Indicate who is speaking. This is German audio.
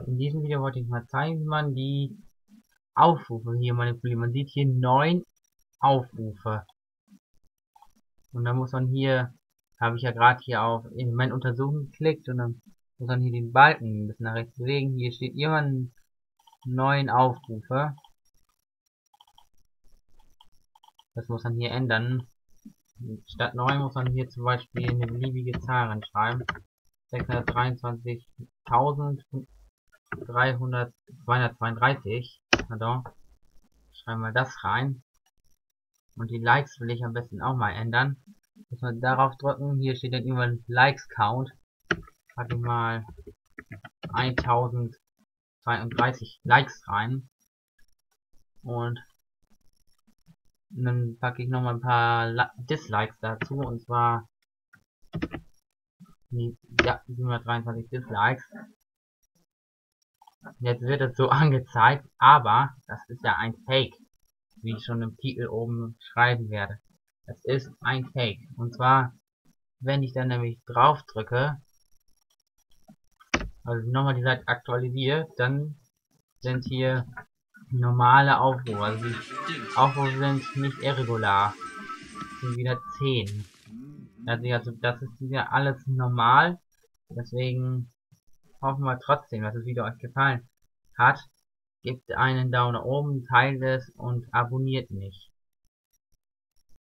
Speaker 1: In diesem Video wollte ich mal zeigen, wie man die Aufrufe hier manipuliert. Man sieht hier 9 Aufrufe. Und dann muss man hier, habe ich ja gerade hier auf Element untersuchen geklickt und dann muss man hier den Balken ein bisschen nach rechts bewegen. Hier steht irgendwann 9 Aufrufe. Das muss man hier ändern. Statt 9 muss man hier zum Beispiel eine beliebige Zahl reinschreiben. 623.232. Pardon. Schreiben wir das rein. Und die Likes will ich am besten auch mal ändern. Muss man darauf drücken. Hier steht dann irgendwann Likes Count. Packe ich mal 1032 Likes rein. Und dann packe ich noch mal ein paar Dislikes dazu. Und zwar 723 Dislikes. Jetzt wird es so angezeigt, aber das ist ja ein Fake, wie ich schon im Titel oben schreiben werde. Es ist ein Fake. Und zwar, wenn ich dann nämlich drauf drücke, also nochmal die Seite aktualisiere, dann sind hier normale Aufrufe. Also die Aufrufe sind nicht irregular. Es sind wieder 10. Also das ist wieder alles normal. Deswegen hoffen wir trotzdem, dass das Video euch gefallen hat. Gebt einen Daumen nach oben, teilt es und abonniert mich.